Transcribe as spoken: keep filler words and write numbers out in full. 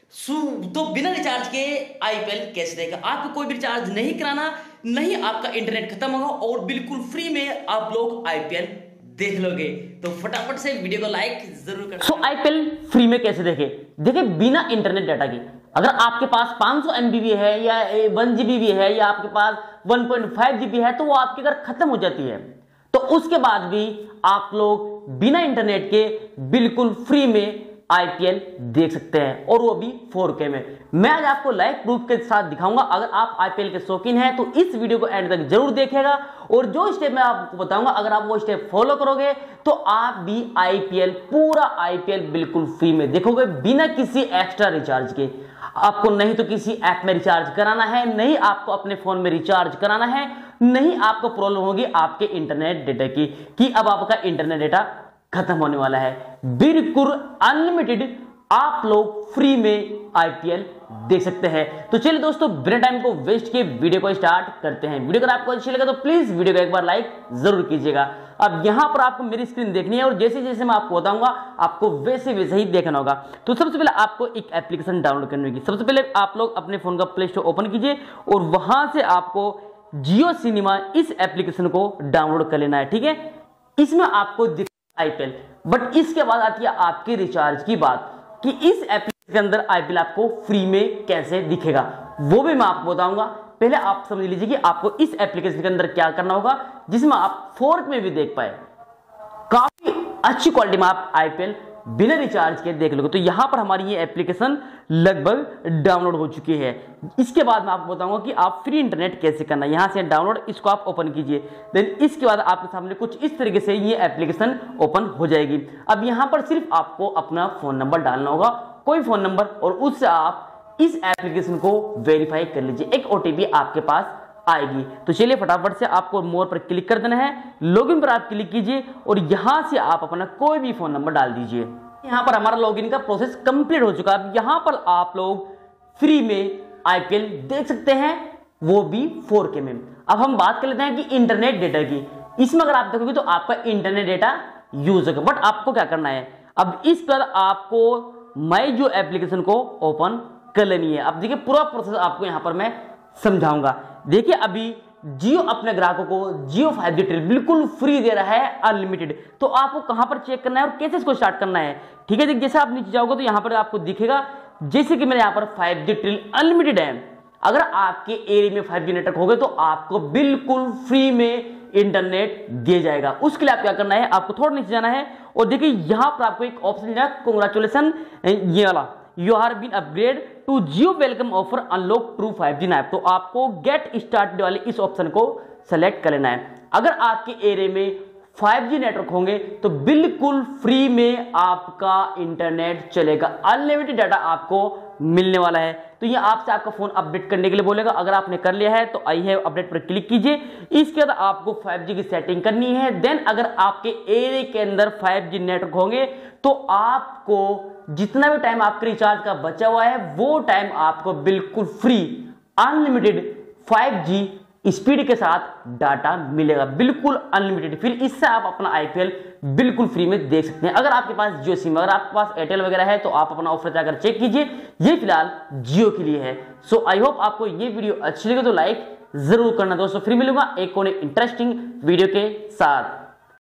सु- तो बिना रिचार्ज के आईपीएल कैसे देगा? आपको कोई भी रिचार्ज नहीं कराना, नहीं आपका इंटरनेट खत्म होगा और बिल्कुल फ्री में आप लोग आईपीएल देख लोगे। तो फटाफट से वीडियो को लाइक जरूर कर। सो आईपीएल फ्री में कैसे देखे? देखिए बिना इंटरनेट डाटा के, अगर आपके पास पाँच सौ एमबी भी है या वन जीबी भी है या आपके पास वन पॉइंट फाइव जीबी है तो वो आपके अगर खत्म हो जाती है तो उसके बाद भी आप लोग बिना इंटरनेट के बिल्कुल फ्री में आईपीएल देख सकते हैं और वो भी फोर के में। मैं आज आपको लाइव प्रूफ के साथ दिखाऊंगा। अगर आप आईपीएल के शौकीन हैं तो इस वीडियो को एंड तक जरूर देखिएगा और जो स्टेप मैं आपको बताऊंगा अगर आप वो स्टेप फॉलो करोगे तो आप भी आईपीएल पूरा आईपीएल बिल्कुल फ्री में देखोगे बिना किसी एक्स्ट्रा रिचार्ज के। आपको नहीं तो किसी ऐप में रिचार्ज कराना है, नहीं आपको अपने फोन में रिचार्ज कराना है, नहीं आपको प्रॉब्लम होगी आपके इंटरनेट डेटा की कि अब आपका इंटरनेट डेटा खत्म होने वाला है। बिल्कुल अनलिमिटेड आप लोग फ्री में आईपीएल देख सकते हैं। तो चलिए दोस्तों बिना टाइम को वेस्ट किए वीडियो को स्टार्ट करते हैं। वीडियो अगर आपको अच्छी लगे तो प्लीज वीडियो को एक बार लाइक जरूर कीजिएगा। अब यहां पर आपको मेरी स्क्रीन देखनी है और जैसे जैसे मैं आपको बताऊंगा आपको वैसे वैसे ही देखना होगा। तो सबसे पहले आपको एक एप्लीकेशन डाउनलोड करनी होगी। सबसे पहले आप लोग अपने फोन का प्ले स्टोर ओपन कीजिए और वहां से आपको जियो सिनेमा इस एप्लीकेशन को डाउनलोड कर लेना है। ठीक है, इसमें आपको आईपीएल, बट इसके बाद आती है आपके रिचार्ज की बात कि इस एप्लीकेशन के अंदर आईपीएल आपको फ्री में कैसे दिखेगा, वो भी मैं आपको बताऊंगा। पहले आप समझ लीजिए कि आपको इस एप्लीकेशन के अंदर क्या करना होगा जिसमें आप फोर के में भी देख पाए। काफी अच्छी क्वालिटी में आप आईपीएल बिना रिचार्ज के देख लोगे। तो यहां पर हमारी ये एप्लीकेशन लगभग डाउनलोड हो चुकी है। इसके बाद मैं आपको बताऊंगा कि आप फ्री इंटरनेट कैसे करना है। यहां से डाउनलोड, इसको आप ओपन कीजिए। देन इसके बाद आपके सामने कुछ इस तरीके से ये एप्लीकेशन ओपन हो जाएगी। अब यहां पर सिर्फ आपको अपना फोन नंबर डालना होगा, कोई फोन नंबर, और उससे आप इस एप्लीकेशन को वेरीफाई कर लीजिए। एक ओटीपी आपके पास आएगी। तो चलिए फटाफट से आपको मोर पर क्लिक कर देना है, लॉगिन पर आप क्लिक कीजिए और यहां से आप अपना कोई भी फोन नंबर डाल दीजिए। यहां पर हमारा लॉगिन का प्रोसेस कंप्लीट हो चुका है। यहां पर आप लोग फ्री में आईपीएल देख सकते हैं, वो भी फोर के में। अब हम बात कर लेते हैं कि इंटरनेट डेटा की। इसमें अगर आप देखोगे तो आपका इंटरनेट डेटा यूज होगा, बट आपको क्या करना है, अब इस पर आपको माई जियो एप्लीकेशन को ओपन कर लेनी है। अब देखिए पूरा प्रोसेस आपको यहां पर मैं समझाऊंगा। देखिए अभी जियो अपने ग्राहकों को जियो फाइव जी ट्रिल बिल्कुल फ्री दे रहा है, अनलिमिटेड। तो आपको कहां पर चेक करना है और कैसे इसको स्टार्ट करना है। ठीक है, देखिए जैसे आप नीचे जाओगे तो यहां पर आपको दिखेगा जैसे कि मेरे यहां पर फाइव जी ट्रिल अनलिमिटेड है। अगर आपके एरिया में फाइव जी नेटवर्क हो गए तो आपको बिल्कुल फ्री में इंटरनेट दिया जाएगा। उसके लिए आप क्या करना है, आपको थोड़ा नीचे जाना है और देखिए यहां पर आपको एक ऑप्शन है, कांग्रेचुलेशन, ये वाला, you are been upgrade to Jio welcome offer unlock true five G app. तो आपको गेट स्टार्टेड वाले इस ऑप्शन को सेलेक्ट कर लेना है। अगर आपके एरिया में फाइव जी नेटवर्क होंगे तो बिल्कुल फ्री में आपका इंटरनेट चलेगा, अनलिमिटेड डाटा आपको मिलने वाला है। तो ये आपसे आपका फोन अपडेट करने के लिए बोलेगा। अगर आपने कर लिया है तो आई है अपडेट पर क्लिक कीजिए। इसके बाद आपको फाइव जी की सेटिंग करनी है। देन अगर आपके एरिया के अंदर फाइव जी नेटवर्क होंगे तो आपको जितना भी टाइम आपके रिचार्ज का बचा हुआ है वो टाइम आपको बिल्कुल free unlimited five G speed के साथ डाटा मिलेगा, बिल्कुल अनलिमिटेड। फिर इससे आप अपना आईपीएल बिल्कुल फ्री में देख सकते हैं। अगर आपके पास जियो सिम, अगर आपके पास एयरटेल वगैरह है तो आप अपना ऑफर जाकर चेक कीजिए। ये फिलहाल जियो के लिए है। सो आई होप आपको ये वीडियो अच्छी लगे तो लाइक जरूर करना दोस्तों। फिर मिलूंगा एक और इंटरेस्टिंग वीडियो के साथ।